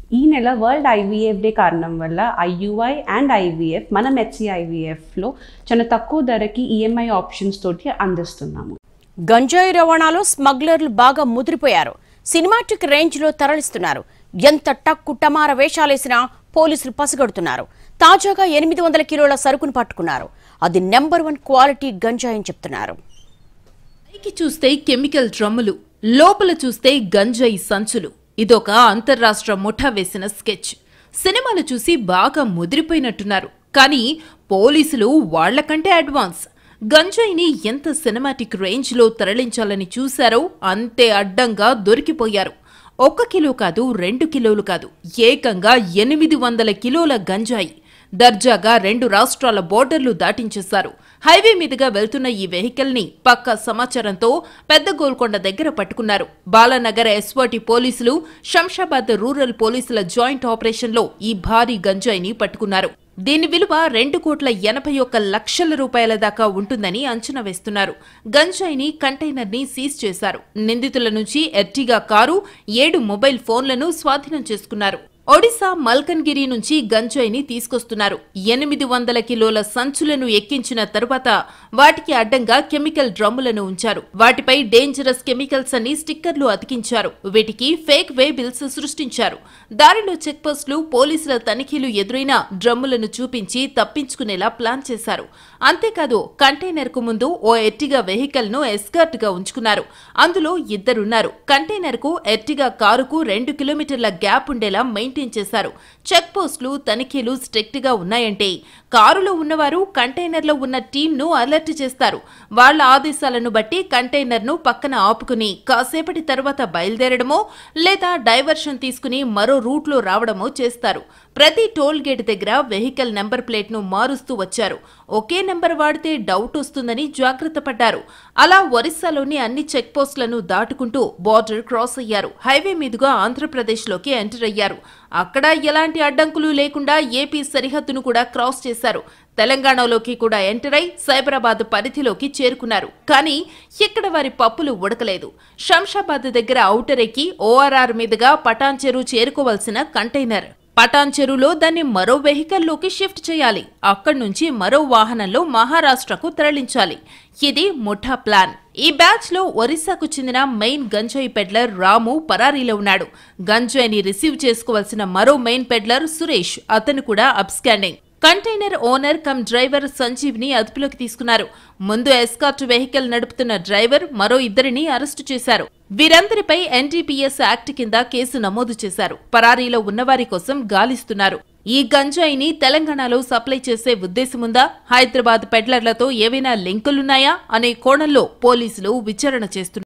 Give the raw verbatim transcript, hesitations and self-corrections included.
ఈ నెల world IVF day కారణం వల్ల ఐయుఐ అండ్ ఐవీఎఫ్ మన మెట్సీ ఐవీఎఫ్లో చాలా తక్కువ ధరకి ఈఎంఐ ఆప్షన్స్ తోటి అందిస్తున్నాము. గంజాయి రవాణాలో స్మగ్లర్లు బాగా ముదిరిపోయారు. సినిమాటిక్ రేంజ్లో తరలిస్తున్నారు. ఎంత టక్కు టమార వేషాలేసినా పోలీసులు పసిగడుతున్నారు. తాజాగా ఎనిమిది వందల కిలోల సరుకును పట్టుకున్నారు. అది నెంబర్ వన్ క్వాలిటీ గంజాయి అని చెప్తున్నారు. పైకి చూస్తే కెమికల్ డ్రమ్ములు, లోపల చూస్తే గంజాయి సంచులు. ఇదొక అంతర్రాష్ట్ర ముఠా వేసిన స్కెచ్. సినిమాలు చూసి బాగా ముదిరిపోయినట్టున్నారు. కానీ పోలీసులు వాళ్లకంటే అడ్వాన్స్. గంజాయిని ఎంత సినిమాటిక్ రేంజ్లో తరలించాలని చూశారో అంతే అడ్డంగా దొరికిపోయారు. ఒక్క కిలో కాదు, రెండు కిలోలు కాదు, ఏకంగా ఎనిమిది వందల కిలోల గంజాయి దర్జాగా రెండు రాష్ట్రాల బోర్డర్లు దాటించేశారు. హైవే మీదుగా వెళ్తున్న ఈ వెహికల్ ని పక్కా సమాచారంతో పెద్ద గోల్కొండ దగ్గర పట్టుకున్నారు. బాలానగర్ ఎస్వాటి పోలీసులు, శంషాబాద్ రూరల్ పోలీసుల జాయింట్ ఆపరేషన్ లో ఈ భారీ గంజాయిని పట్టుకున్నారు. దీని విలువ రెండు కోట్ల ఎనభై ఒక్క లక్షల రూపాయల దాకా ఉంటుందని అంచనా వేస్తున్నారు. గంజాయిని కంటైనర్ ని సీజ్ చేశారు. నిందితుల నుంచి ఎర్టిగా కారు, ఏడు మొబైల్ ఫోన్లను స్వాధీనం చేసుకున్నారు. ఒడిశా మల్కన్గిరి నుంచి గంజాయిని తీసుకొస్తున్నారు. ఎనిమిది వందల కిలోల సంచులను ఎక్కించిన తరువాత వాటికి అడ్డంగా కెమికల్ డ్రమ్ములను ఉంచారు. వాటిపై డేంజరస్ కెమికల్స్ అని స్టిక్కర్లు అతికించారు. వీటికి ఫేక్ వేబిల్స్ సృష్టించారు. దారిలో చెక్ పోస్టులు, పోలీసుల తనిఖీలు ఎదురైనా డ్రమ్ములను చూపించి తప్పించుకునేలా ప్లాన్ చేశారు. అంతేకాదు, కంటైనర్ కు ముందు ఓ ఎర్టిగా వెహికల్ ను ఎస్కార్ట్ గా ఉంచుకున్నారు. అందులో ఇద్దరున్నారు. కంటైనర్ కు ఎర్టిగా కారుకు రెండు కిలోమీటర్ల గ్యాప్ ఉండేలా మెయింటైన్ చేశారు. చెక్ పోస్టులు, తనిఖీలు స్ట్రిక్ట్ గా ఉన్నాయంటే కారులో ఉన్నవారు కంటైనర్లో ఉన్న టీమ్ ను అలర్ట్ చేస్తారు. వాళ్ల ఆదేశాలను బట్టి కంటైనర్ ను పక్కన ఆపుకుని కాసేపటి తర్వాత బయలుదేరడమో లేదా డైవర్షన్ తీసుకుని మరో రూట్ లో రావడమో చేస్తారు. ప్రతి టోల్ గేట్ దగ్గర వెహికల్ నెంబర్ ప్లేట్ ను మారుస్తూ వచ్చారు. ఒకే నెంబర్ వాడితే డౌట్ వస్తుందని జాగ్రత్త పడ్డారు. అలా ఒరిస్సాలోని అన్ని చెక్ పోస్టులను దాటుకుంటూ బార్డర్ క్రాస్ అయ్యారు. హైవే మీదుగా ఆంధ్రప్రదేశ్ లోకి ఎంటర్ అయ్యారు. అక్కడ ఎలాంటి అడ్డంకులు లేకుండా ఏపీ సరిహద్దును కూడా క్రాస్ చేశారు. తెలంగాణలోకి కూడా ఎంటర్ అయి సైబరాబాద్ పరిధిలోకి చేరుకున్నారు. కానీ ఇక్కడ వారి పప్పులు ఉడకలేదు. శంషాబాద్ దగ్గర ఔటర్ ఎక్కి ఓఆర్ఆర్ మీదుగా పటాన్ చెరు చేరుకోవాల్సిన కంటైనర్ పటాన్ చెరులో దాన్ని మరో వెహికల్లోకి షిఫ్ట్ చేయాలి. అక్కడి నుంచి మరో వాహనంలో మహారాష్ట్రకు తరలించాలి. ఇది ముఠా ప్లాన్. ఈ బ్యాచ్ లో ఒరిస్సాకు చెందిన మెయిన్ గంజాయి పెడ్లర్ రాము పరారీలో ఉన్నాడు. గంజాయిని రిసీవ్ చేసుకోవాల్సిన మరో మెయిన్ పెడ్లర్ సురేష్, అతను కూడా absconding. Container owner cum driver Sanjeev ని అదుపులోకి తీసుకున్నారు. ముందు ఎస్కార్ట్ వెహికల్ నడుపుతున్న డ్రైవర్, మరో ఇద్దరిని అరెస్టు చేశారు. వీరందరిపై ఎన్డీపీఎస్ యాక్ట్ కింద కేసు నమోదు చేశారు. పరారీలో ఉన్నవారి కోసం గాలిస్తున్నారు. ఈ గంజాయిని తెలంగాణలో సప్లై చేసే ఉద్దేశముందా? హైదరాబాద్ పెడ్లర్లతో ఏవైనా లింకులున్నాయా అనే కోణంలో పోలీసులు విచారణ చేస్తున్నారు.